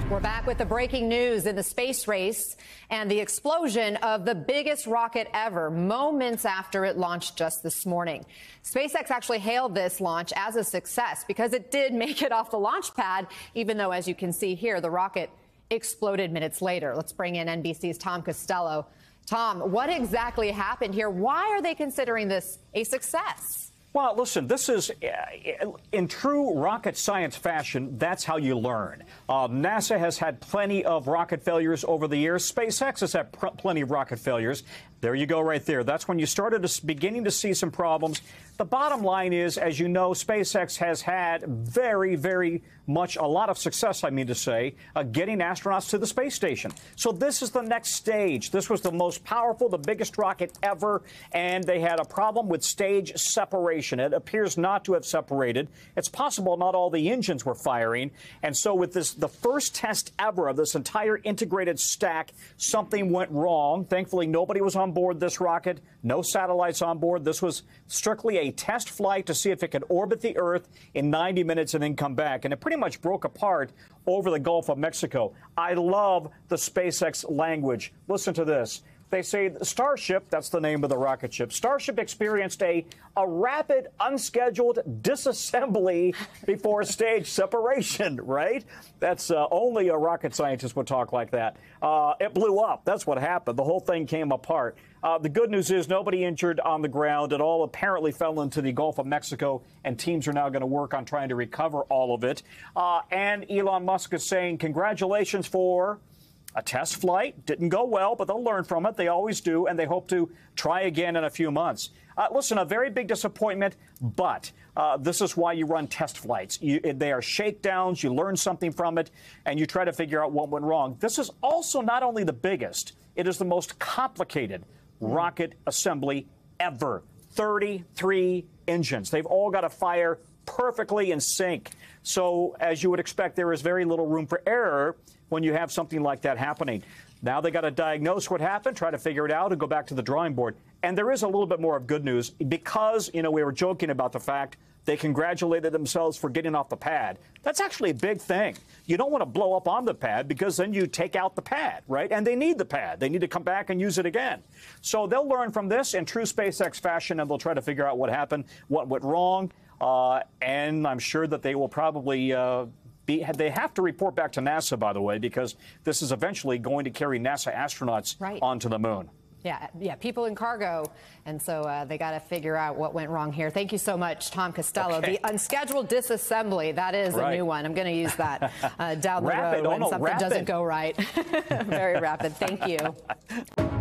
We're back with the breaking news in the space race and the explosion of the biggest rocket ever moments after it launched just this morning. SpaceX actually hailed this launch as a success because it did make it off the launch pad, even though, as you can see here, the rocket exploded minutes later. Let's bring in NBC's Tom Costello. Tom, what exactly happened here? Why are they considering this a success? Well, listen, this is, in true rocket science fashion, that's how you learn. NASA has had plenty of rocket failures over the years. SpaceX has had plenty of rocket failures. There you go right there. That's when you started beginning to see some problems. The bottom line is, as you know, SpaceX has had very much a lot of success, I mean to say, getting astronauts to the space station. So this is the next stage. This was the most powerful, the biggest rocket ever, and they had a problem with stage separation. It appears not to have separated. It's possible not all the engines were firing. And so with this, the first test ever of this entire integrated stack, something went wrong. Thankfully, nobody was on board this rocket, no satellites on board. This was strictly a test flight to see if it could orbit the Earth in 90 minutes and then come back. And it pretty much broke apart over the Gulf of Mexico. I love the SpaceX language. Listen to this. They say Starship, that's the name of the rocket ship, Starship experienced a rapid, unscheduled disassembly before stage separation, right? That's only a rocket scientist would talk like that. It blew up. That's what happened. The whole thing came apart. The good news is nobody injured on the ground. It all apparently fell into the Gulf of Mexico, and teams are now going to work on trying to recover all of it. And Elon Musk is saying congratulations for a test flight. Didn't go well, but they'll learn from it. They always do, and they hope to try again in a few months. Listen, a very big disappointment, but this is why you run test flights. They are shakedowns. You learn something from it, and you try to figure out what went wrong. This is also not only the biggest, it is the most complicated rocket assembly ever. 33 engines. They've all got to fire perfectly in sync. So, as you would expect, there is very little room for error when you have something like that happening. Now they got to diagnose what happened, try to figure it out, and go back to the drawing board. And there is a little bit more of good news because, you know, we were joking about the fact they congratulated themselves for getting off the pad. That's actually a big thing. You don't want to blow up on the pad because then you take out the pad, right? And they need the pad. They need to come back and use it again. So they'll learn from this in true SpaceX fashion, and they'll try to figure out what happened, what went wrong. And I'm sure that they will probably they have to report back to NASA, by the way, because this is eventually going to carry NASA astronauts onto the moon. Yeah, people in cargo. And so they got to figure out what went wrong here. Thank you so much, Tom Costello. Okay. The unscheduled disassembly, that is a new one. I'm going to use that down the road when something doesn't go right. Very rapid. Thank you.